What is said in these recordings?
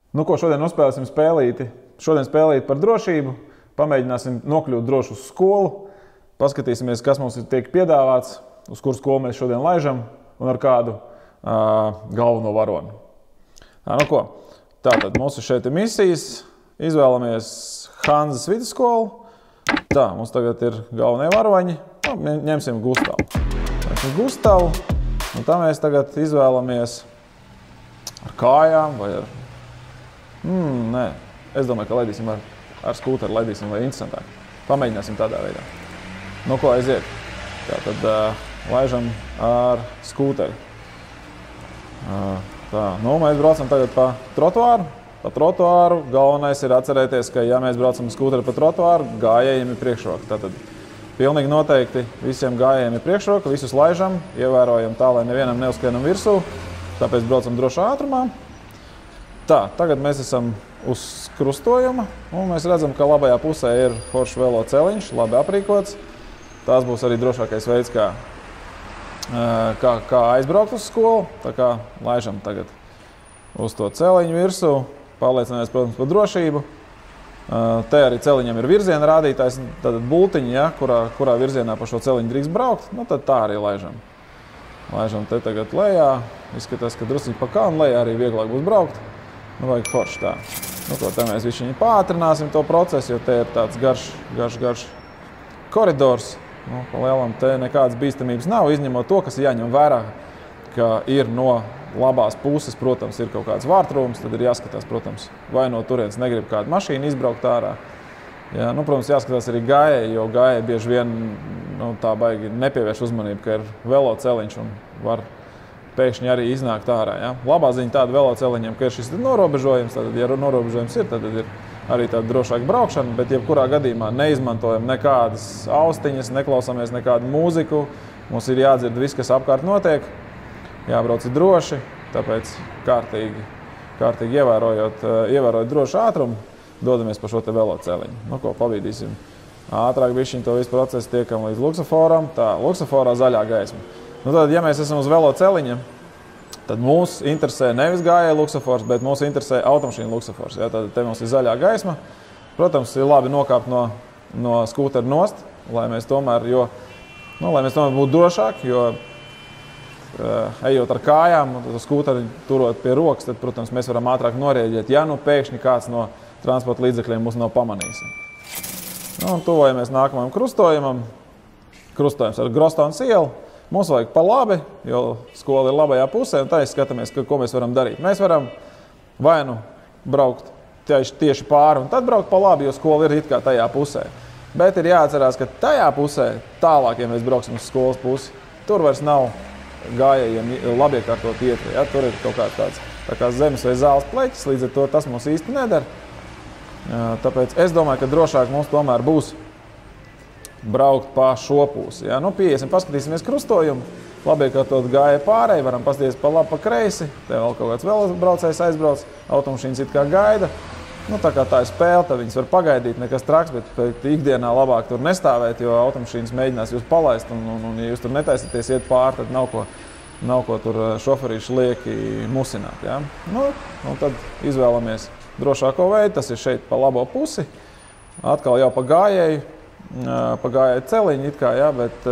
Nu, ko šodien uzspēlēsim spēlīti? Šodien spēlīti par drošību. Pamēģināsim nokļūt droši uz skolu. Paskatīsimies, kas mums tiek piedāvāts, uz kuru skolu mēs šodien laižam un ar kādu galveno varoni. Nu ko, tātad mums šeit ir misijas. Izvēlamies Hanzas vidusskolu. Tā, mums tagad ir galvenie varoņi. Nu, ņemsim Gustavu. Gustavu. Un tā mēs tagad izvēlamies ar kājām vai ar... Nē, es domāju, ka laidīsim ar skūteru, laidīsim vai interesantāk. Pamēģināsim tādā veidā. Nu, ko aiziet? Tātad laižam ar skūteri. Tā, nu, mēs braucam tagad pa trotuāru. Pa trotuāru galvenais ir atcerēties, ka ja mēs braucam skūteri pa trotuāru, gājējiem ir priekšroka. Tātad pilnīgi noteikti visiem gājējiem ir priekšroka, visus laižam, ievērojam tā, lai nevienam neuzskrienam virsū, tāpēc braucam drošā ātrumā. Tā, tagad mēs esam uz krustojuma, un mēs redzam, ka labajā pusē ir foršs velo celiņš, labi aprīkots. Tās būs arī drošākais veids, kā aizbraukt uz skolu, tā kā laižam tagad uz to celiņu virsū, pārliecināmies, protams, par drošību. Te arī celiņam ir virziena rādītājs, tātad bultiņi, ja, kurā virzienā pa šo celiņu drīkst braukt, nu tad tā arī laižam. Laižam te tagad lejā, izskatās, ka drusciņi pa kalnu lejā arī vieglāk būs braukt. Nu, vajag forši tā. Nu, ko te mēs višķiņi pātrināsim to procesu, jo te ir tāds garš koridors. Nu, pa lielam te nekādas bīstamības nav, izņemot to, kas jāņem vērā, ka ir no labās puses, protams, ir kaut kāds vārtrūms, tad ir jāskatās, protams, vai no turienes negrib kādu mašīnu izbraukt ārā. Ja, nu, protams, jāskatās arī gājēji, jo gājēji bieži vien tā baigi nepievērš uzmanību, ka ir velo celiņš un var pēkšņi arī iznākt ārā. Ja. Labā ziņa tāda velo celiņiem, ka ir šis norobežojums, tad, ja norobežojums ir, tad ir arī tāda drošāka braukšana, bet jebkurā gadījumā neizmantojam nekādas austiņas, neklausāmies nekādu mūziku. Mums ir jādzird viss, kas apkārt notiek, jābrauc droši, tāpēc kārtīgi ievērojot drošu ātrumu, dodamies pa šo te velo celiņu. Nu ko, pabīdīsim ātrāk bišķiņ to visu procesu, tiekam līdz luksaforam. Tā, luksaforā zaļā gaisma. Nu tad, ja mēs esam uz velo celiņa, tad mūs interesē nevis gājēja luksafors, bet mūs interesē automašīna luksafors. Ja, tad te mums ir zaļā gaisma. Protams, ir labi nokāpt no skūtera nost, lai mēs tomēr būtu drošāki, jo ejot ar kājām, skūteri turot pie rokas, tad, protams, mēs varam ātrāk norēģēt, ja nu pēkšņi kāds no transporta līdzekļiem mūs nav pamanījis. Nu, un tuvojamies nākamajam krustojumam. Krustojums ar Grostonas ielu. Mums vajag pa labi, jo skola ir labajā pusē, un tā skatāmies, ko mēs varam darīt. Mēs varam vai nu braukt tieši pāri un tad braukt pa labi, jo skola ir it kā tajā pusē. Bet ir jāatcerās, ka tajā pusē, tālāk, ja mēs brauksim uz skolas pusi, tur vairs nav gājējiem labi iekārtot ietri. Ja? Tur ir kaut kāds tāds tā kā zemes vai zāles pleķis, līdz ar to tas mums īsti nedara. Tāpēc es domāju, ka drošāk mums tomēr būs braukt pa šo pusi. Ja? Nu, paskatīsimies krustojumu, labi iekārtot gājēju pārēji, varam paskatīties pa labi, pa kreisi, te vēl kaut kāds velobraucējs aizbrauc, automašīnas it kā gaida. Nu, tā kā tā ir spēle, tad viņas var pagaidīt, nekas traks, bet ikdienā labāk tur nestāvēt, jo automašīnas mēģinās jūs palaist, un ja jūs tur netaisaties iet pāri, tad nav ko tur šoferīši lieki musināt. Ja? Nu, un tad izvēlamies drošāko veidu, tas ir šeit pa labo pusi, atkal jau pa gājēju celiņu, it kā, ja,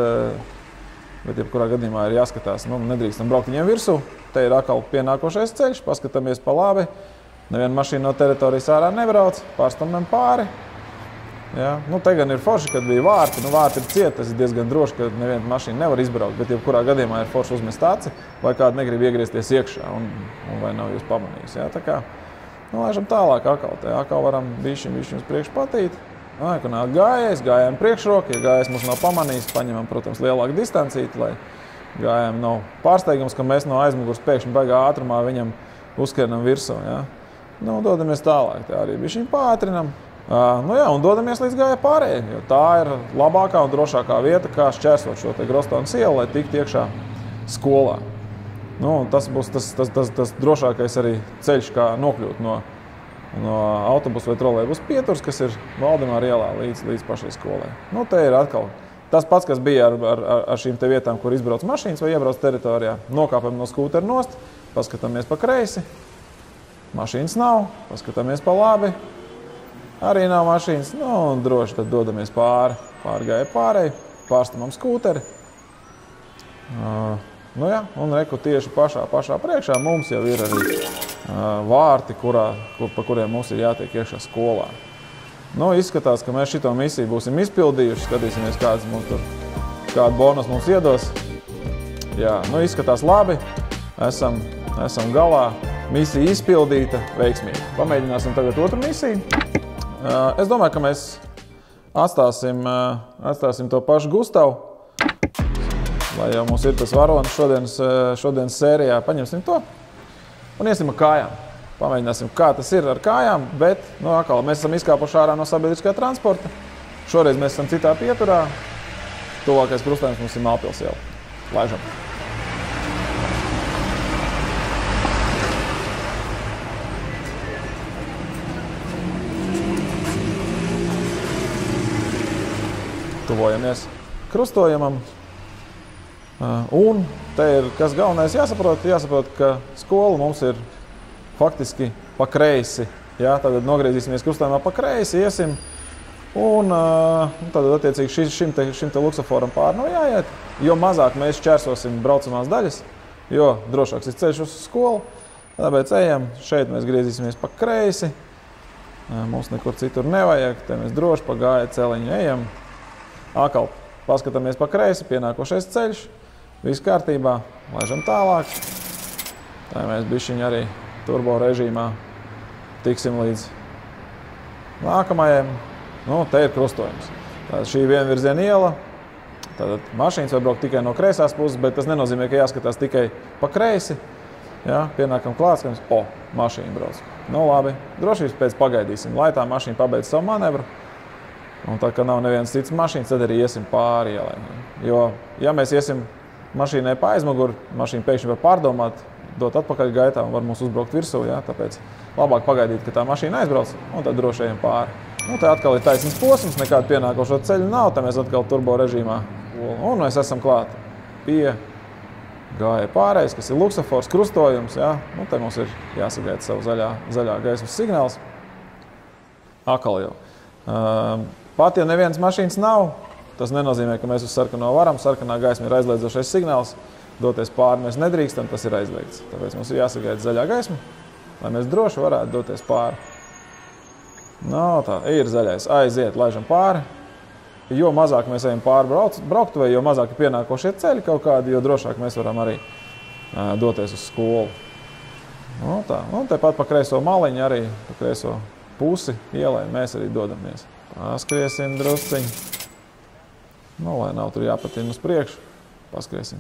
bet jebkurā gadījumā ir jāskatās, nu, nedrīkstam braukt viņiem virsū, te ir atkal pienākošais ceļš, paskatāmies pa labi. Neviena mašīna no teritorijas ārā nebrauc, pārstumjam pāri. Ja? Nu, te gan ir forši, kad bija vārti. Nu, vārti ir cieti, tas ir diezgan droši, ka neviena mašīna nevar izbraukt, bet jebkurā gadījumā ir forši uzmest aci, vai kāda negrib iegriezties iekšā un vai nav jūs pamanījis. Ja? Tā kā, nu, laižam tālāk atkal. Te atkal varam bišķiņ uz priekšu patīt. Kad nāk gājējs, gājējam priekšroku, ja gājējs mums nav pamanījis, paņemam, protams, lielāku distancīti, lai gājējam nav pārsteigums, ka mēs no aizmugures pēkšņi baigā ātrumā viņam uzskrienam virsū. Ja? Nu, dodamies tālāk, tā arī bišķiņ pātrinam. Nu jā, un dodamies līdz gājēju pārējiem, jo tā ir labākā un drošākā vieta, kā šķērsot šo te Grostonas ielu, lai tiktu iekšā skolā. Nu, tas būs tas drošākais arī ceļš, kā nokļūt no autobusu vai trolejbusu pieturas, kas ir Valdemāra ielā līdz pašai skolai. Nu, te ir atkal tas pats, kas bija ar šīm te vietām, kur izbrauc mašīnas vai iebrauc teritorijā. Nokāpam no skūtera nost, paskatāmies pa kreisi. mašīnas nav, paskatāmies pa labi, arī nav mašīnas, nu, un droši tad dodamies pārgāja pārēji, pārstamam skūteri. Nu jā, un reku tieši pašā priekšā mums jau ir arī vārti, pa kuriem mums ir jātiek iekšā skolā. Nu, izskatās, ka mēs šito misiju būsim izpildījuši, skatīsimies, kādu bonus mums iedos. Jā, nu, izskatās labi, esam galā, misija izpildīta, veiksmīgi. Pamēģināsim tagad otru misiju. Es domāju, ka mēs atstāsim to pašu Gustavu, lai jau mums ir tas varonis šodienas sērijā, paņemsim to un iesim ar kājām. Pamēģināsim, kā tas ir ar kājām, bet, nu, atkal, mēs esam izkāpuši ārā no sabiedriskā transporta. Šoreiz mēs esam citā pieturā. Tuvākais krustojums mums ir Mālpils iela. Laižam! Tuvojamies krustojumam. Un te ir, kas galvenais jāsaprot, ka skola mums ir faktiski pa kreisi. Jā, tad nogriezīsimies krustojumā pa kreisi, iesim. Un tad attiecīgi šim te luksaforam pāri nav jāiet. Jo mazāk mēs šķērsosim braucamās daļas, jo drošāks ir ceļš uz skolu. Tāpēc ejam, šeit mēs griezīsimies pa kreisi. Mums nekur citur nevajag, te mēs droši pa gāja celiņu ejam. Atkal paskatāmies pa kreisi, pienākošais ceļš. Viss kārtībā, laižam tālāk. Tā mēs bišķiņ arī turbo režīmā tiksim līdz nākamajam. Nu, te ir krustojums. Tātad šī vienvirziena iela. Tātad mašīnas var braukt tikai no kreisās puses, bet tas nenozīmē, ka jāskatās tikai pa kreisi. Jā, pienākam klāt, skatāmies, mašīna brauc. Nu, labi, drošības pēc pagaidīsim, lai tā mašīna pabeidz savu manevru. Un tad, kad nav nevienas citas mašīnas, tad arī iesim pāri ielai. Jo, ja mēs iesim mašīnai pa aizmuguri, mašīna pēkšņi var pārdomāt, dot atpakaļ gaitā un var mums uzbraukt virsū, jā, tāpēc labāk pagaidīt, ka tā mašīna aizbrauc, un tad droši ejam pāri. Nu, te atkal ir taisnīgs posms, nekādu pienākošo ceļu nav, te mēs atkal turbo režīmā. Un mēs esam klāt pie gāja pārējais, kas ir luksafors krustojums, jā. Nu, te mums ir jāsagaida savu zaļā gaismas signāls. Akal jau. Pat, ja nevienas mašīnas nav, tas nenozīmē, ka mēs uz sarkano varam. Sarkanā gaisma ir aizliedzošais signāls. Doties pāri mēs nedrīkstam, tas ir aizliegts. Tāpēc mums ir jāsagaida zaļā gaisma, lai mēs droši varētu doties pāri. No, tā ir zaļais. Aiziet, laižam pāri. Jo mazāk mēs ejam pāri brauktuvē, jo mazāk ir pienākošie ceļi kaut kādi, jo drošāk mēs varam arī doties uz skolu. No, tā. Un tepat pa kreiso maliņu arī, pa kreiso pusi ielai mēs arī dodamies. Paskriesim drusciņu. Nu, lai nav tur jāpatina uz priekšu. Paskriesim.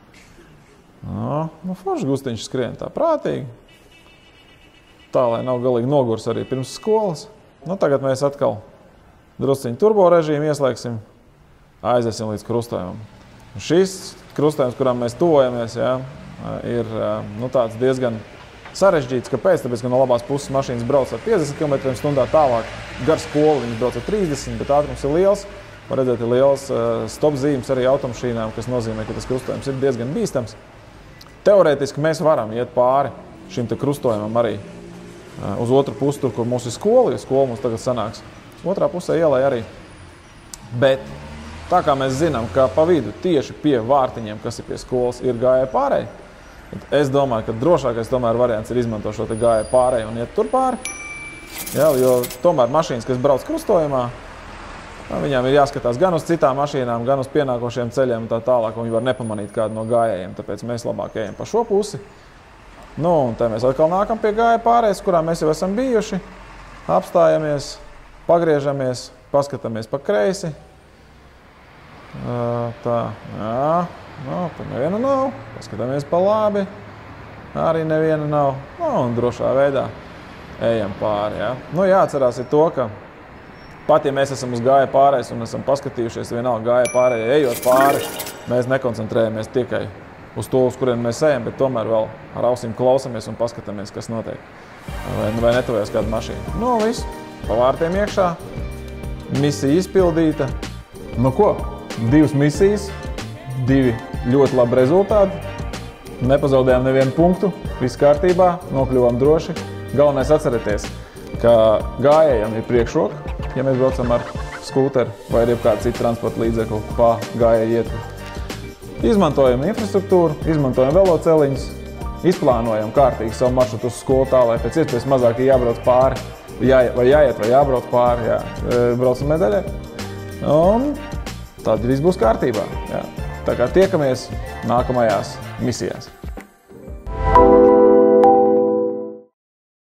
Nu, forši Gustiņš skrien tā prātīgi. Tā, lai nav galīgi nogurs arī pirms skolas. Nu, tagad mēs atkal drusciņu turbo režīmu ieslēgsim, aiziesim līdz krustojumam. Šis krustojums, kurām mēs tuvojamies, jā, ir tāds diezgan sarežģīts. Kāpēc? Tāpēc, ka no labās puses mašīnas brauc ar 50 km/h tālāk. Gar skolu viņas brauc ar 30, bet ātrums ir liels. Var redzēt, ir liels stop zīmes arī automašīnām, kas nozīmē, ka tas krustojums ir diezgan bīstams. Teorētiski mēs varam iet pāri šim te krustojumam arī uz otru pusi, tur, kur mums ir skola, jo skola mums tagad sanāks otrā pusē ielai arī. Bet tā kā mēs zinām, ka pa vidu tieši pie vārtiņiem, kas ir pie skolas, ir gāja pārēji, es domāju, ka drošākais tomēr variants ir izmantot šo te gāja pārēji un iet tur pāri. Jā, jo tomēr mašīnas, kas brauc krustojumā, viņām ir jāskatās gan uz citām mašīnām, gan uz pienākošiem ceļiem un tā tālāk, un viņi var nepamanīt kādu no gājējiem, tāpēc mēs labāk ejam pa šo pusi. Nu, un te mēs atkal nākam pie gāja pārējas, kurā mēs jau esam bijuši, apstājamies, pagriežamies, paskatāmies pa kreisi. Tā, jā, tur neviena nav, paskatāmies pa labi, arī neviena nav, un drošā veidā ejam pāri, jā. Nu, jāatcerās ir to, ka pat, ja mēs esam uz gāja pārējais un esam paskatījušies, vienalga gāja pārējai, ejot pāri, mēs nekoncentrējamies tikai uz to, uz kurien mēs ejam, bet tomēr vēl ar ausīm klausamies un paskatāmies, kas notiek. Vai netuvojas kāda mašīna. Nu, viss, pa vārtiem iekšā, misija izpildīta. Nu ko, 2 misijas, 2 ļoti labi rezultāti. Nepazaudējām nevienu punktu, viss kārtībā, nokļuvām droši galvenais atcerieties, ka gājējiem ir priekšroka, ja mēs braucam ar skūteru vai ar jebkādu citu transporta līdzekli pa gājēju ietvaru. Izmantojam infrastruktūru, izmantojam veloceliņus, izplānojam kārtīgi savu maršrutu uz skolu tā, lai pēc iespējas mazāk ir jābrauc pāri, vai jāiet, vai jābrauc pāri, braucam medaļai. Un tad viss būs kārtībā. Jā. Tā kā tiekamies nākamajās misijās.